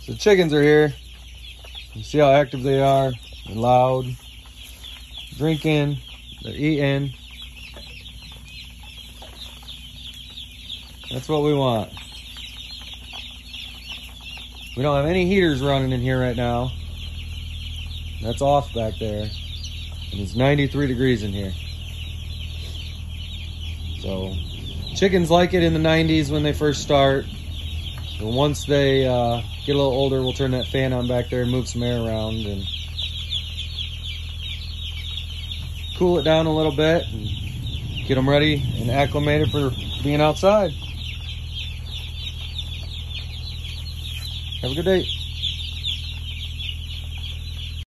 So the chickens are here. You see how active they are. They're loud. Drinking. They're eating. That's what we want. We don't have any heaters running in here right now. That's off back there. And it's 93 degrees in here. So chickens like it in the 90s when they first start. But once they get a little older, we'll turn that fan on back there and move some air around and cool it down a little bit and get them ready and acclimated for being outside. Have a good day.